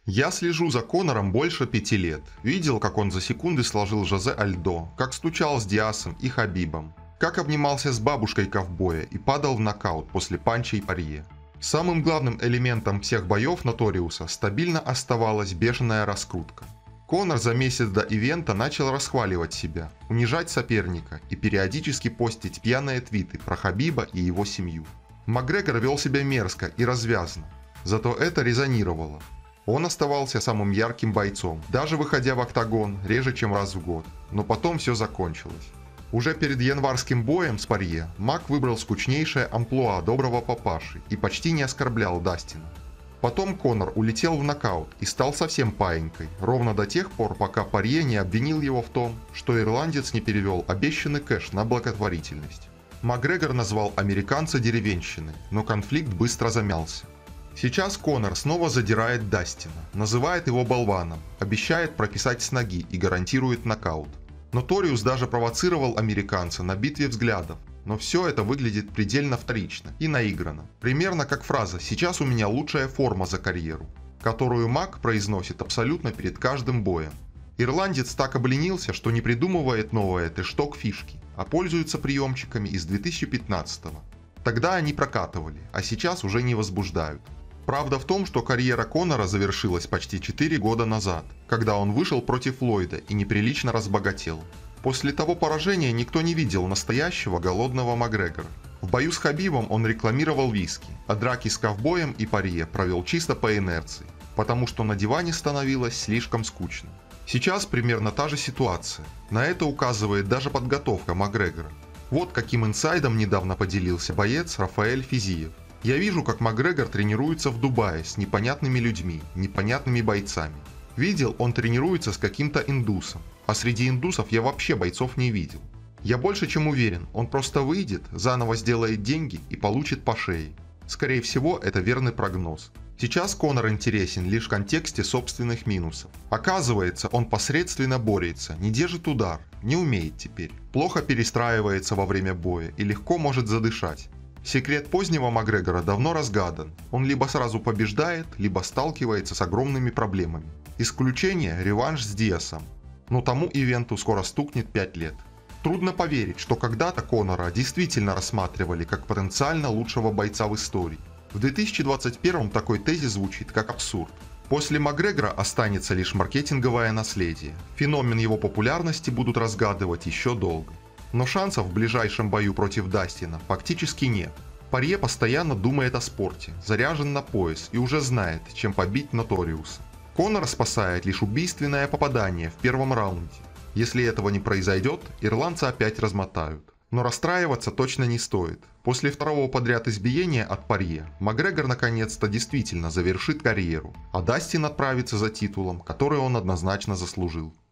Я слежу за Конором больше 5 лет. Видел, как он за секунды сложил Жозе Альдо, как стучал с Диасом и Хабибом, как обнимался с бабушкой ковбоя и падал в нокаут после панча и парье. Самым главным элементом всех боев Ноториуса стабильно оставалась бешеная раскрутка. Конор за месяц до ивента начал расхваливать себя, унижать соперника и периодически постить пьяные твиты про Хабиба и его семью. Макгрегор вел себя мерзко и развязно, зато это резонировало. Он оставался самым ярким бойцом, даже выходя в октагон реже, чем раз в год. Но потом все закончилось. Уже перед январским боем с парье Мак выбрал скучнейшее амплуа доброго папаши и почти не оскорблял Дастина. Потом Конор улетел в нокаут и стал совсем паинькой, ровно до тех пор, пока парье не обвинил его в том, что ирландец не перевел обещанный кэш на благотворительность. Макгрегор назвал американца деревенщиной, но конфликт быстро замялся. Сейчас Конор снова задирает Дастина, называет его болваном, обещает прописать с ноги и гарантирует нокаут. Ноториус даже провоцировал американца на битве взглядов, но все это выглядит предельно вторично и наигранно. Примерно как фраза «сейчас у меня лучшая форма за карьеру», которую Мак произносит абсолютно перед каждым боем. Ирландец так обленился, что не придумывает новые тэшток-фишки, а пользуется приемчиками из 2015-го. Тогда они прокатывали, а сейчас уже не возбуждают. Правда в том, что карьера Конора завершилась почти 4 года назад, когда он вышел против Ллойда и неприлично разбогател. После того поражения никто не видел настоящего голодного Макгрегора. В бою с Хабибом он рекламировал виски, а драки с ковбоем и парье провел чисто по инерции, потому что на диване становилось слишком скучно. Сейчас примерно та же ситуация. На это указывает даже подготовка Макгрегора. Вот каким инсайдом недавно поделился боец Рафаэль Физиев. Я вижу, как Макгрегор тренируется в Дубае с непонятными людьми, непонятными бойцами. Видел, он тренируется с каким-то индусом, а среди индусов я вообще бойцов не видел. Я больше чем уверен, он просто выйдет, заново сделает деньги и получит по шее. Скорее всего, это верный прогноз. Сейчас Конор интересен лишь в контексте собственных минусов. Оказывается, он посредственно борется, не держит удар, не умеет теперь, плохо перестраивается во время боя и легко может задышать. Секрет позднего Макгрегора давно разгадан. Он либо сразу побеждает, либо сталкивается с огромными проблемами. Исключение – реванш с Диасом. Но тому ивенту скоро стукнет 5 лет. Трудно поверить, что когда-то Конора действительно рассматривали как потенциально лучшего бойца в истории. В 2021 такой тезис звучит как абсурд. После Макгрегора останется лишь маркетинговое наследие. Феномен его популярности будут разгадывать еще долго. Но шансов в ближайшем бою против Дастина фактически нет. Парье постоянно думает о спорте, заряжен на пояс и уже знает, чем побить Ноториуса. Конор спасает лишь убийственное попадание в первом раунде. Если этого не произойдет, ирландца опять размотают. Но расстраиваться точно не стоит. После второго подряд избиения от парье Макгрегор наконец-то действительно завершит карьеру, а Дастин отправится за титулом, который он однозначно заслужил.